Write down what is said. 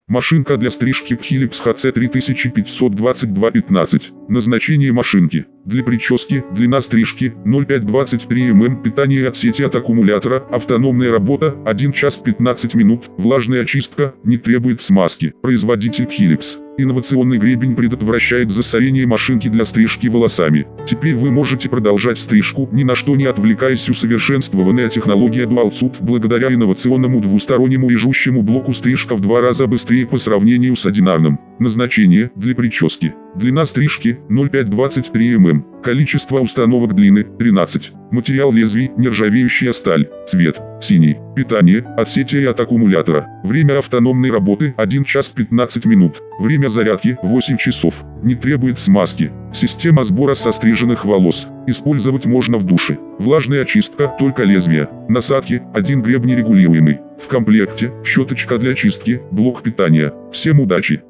Машинка для стрижки Philips HC3522-15. Назначение машинки. Для прически, длина стрижки 0,5-23 мм, питание от сети от аккумулятора, автономная работа 1 час 15 минут, влажная очистка, не требует смазки. Производитель Philips. Инновационный гребень предотвращает засорение машинки для стрижки волосами. Теперь вы можете продолжать стрижку, ни на что не отвлекаясь. Усовершенствованная технология DualSud благодаря инновационному двустороннему режущему блоку стрижка в 2 раза быстрее по сравнению с одинарным. Назначение для прически. Длина стрижки 0,5-23 мм. Количество установок длины 13. Материал лезвий нержавеющая сталь. Цвет синий. Питание от сети и от аккумулятора. Время автономной работы 1 час 15 минут. Время зарядки 8 часов. Не требует смазки. Система сбора состриженных волос. Использовать можно в душе. Влажная очистка только лезвия. Насадки 1 гребень регулируемый. В комплекте щеточка для чистки, блок питания. Всем удачи!